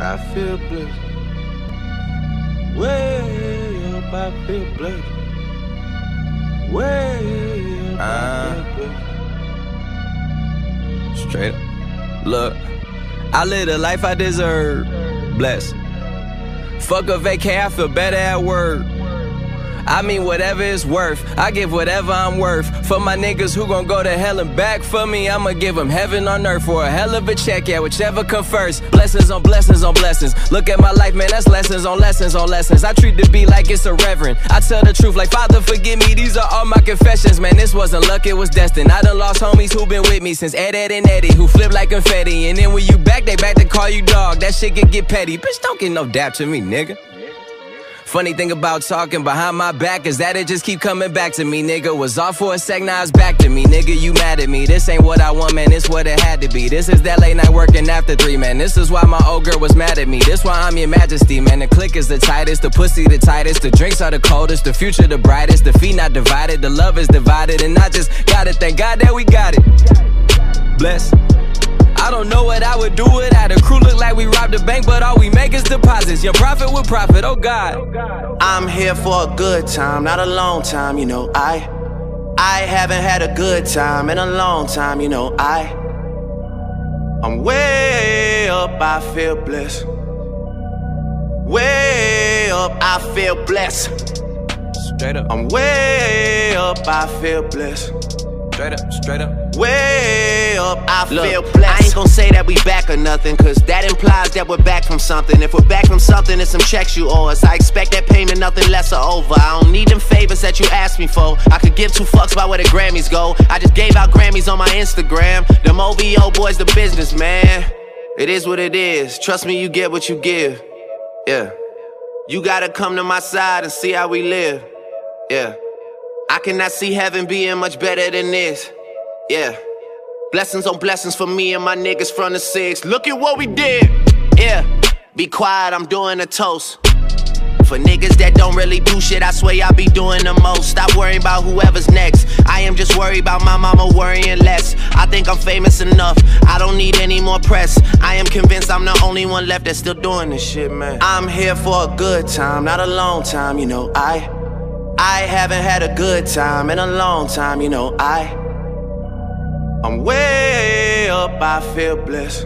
I feel blessed. Way up, I feel blessed. Way up, I feel blessed. Straight up. Look, I live the life I deserve. Blessed. Fuck a vacay, I feel better at work. I mean whatever it's worth, I give whatever I'm worth. For my niggas who gon' go to hell and back for me, I'ma give them heaven on earth for a hell of a check, yeah, whichever come first. Blessings on blessings on blessings. Look at my life, man, that's lessons on lessons on lessons. I treat the beat like it's a reverend. I tell the truth like, Father, forgive me, these are all my confessions. Man, this wasn't luck, it was destined. I done lost homies who been with me since Ed and Eddie, who flip like confetti. And then when you back, they back to call you dog. That shit can get petty. Bitch, don't get no dap to me, nigga. Funny thing about talking behind my back is that it just keep coming back to me, nigga. Was off for a sec, now it's back to me, nigga. You mad at me? This ain't what I want, man. This what it had to be. This is that late night working after 3, man. This is why my old girl was mad at me. This why I'm your majesty, man. The click is the tightest, the pussy the tightest, the drinks are the coldest, the future the brightest, the feet not divided, the love is divided, and I just gotta thank God that we got it. Bless. I don't know what I would do without a crew. Look like we robbed a bank, but all we make is deposits. Young profit with profit, oh God. I'm here for a good time, not a long time, you know. I haven't had a good time in a long time, you know. I'm way up, I feel blessed. Way up, I feel blessed. Straight up. I'm way up, I feel blessed. Straight up, straight up. Way up, I feel blessed. I ain't gon' say that we back or nothing, cause that implies that we're back from something. If we're back from something, it's some checks you owe us. I expect that payment, nothing less or over. I don't need them favors that you asked me for. I could give 2 fucks about where the Grammys go. I just gave out Grammys on my Instagram. Them OVO boys, the business, man. It is what it is. Trust me, you get what you give. Yeah. You gotta come to my side and see how we live. Yeah. I cannot see heaven being much better than this. Yeah. Blessings on blessings for me and my niggas from the 6. Look at what we did. Yeah. Be quiet, I'm doing a toast. For niggas that don't really do shit, I swear I be doing the most. Stop worrying about whoever's next. I am just worried about my mama worrying less. I think I'm famous enough, I don't need any more press. I am convinced I'm the only one left that's still doing this shit, man. I'm here for a good time, not a long time, you know. I haven't had a good time in a long time, you know. I'm way up, I feel blessed.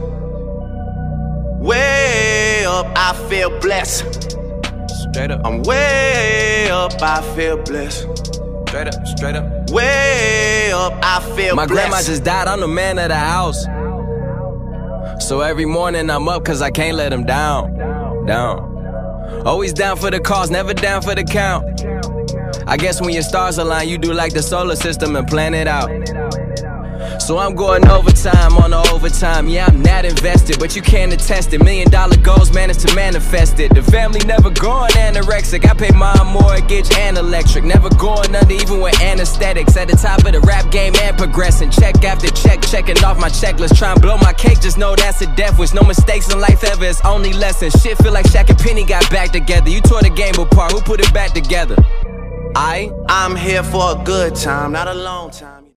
Way up, I feel blessed. Straight up. I'm way up, I feel blessed. Straight up, straight up. Way up, I feel blessed. My grandma just died, I'm the man of the house. So every morning I'm up cause I can't let them down. Always down for the cause, never down for the count. I guess when your stars align, you do like the solar system and plan it out. So I'm going overtime on the overtime. Yeah, I'm not invested, but you can't attest it. $1 million goals managed to manifest it. The family never going anorexic. I pay my mortgage and electric. Never going under even with anesthetics. At the top of the rap game and progressing. Check after check, checking off my checklist. Try and blow my cake, just know that's a death wish. No mistakes in life ever, it's only lessons. Shit feel like Shaq and Penny got back together. You tore the game apart, who put it back together? I'm here for a good time, not a long time.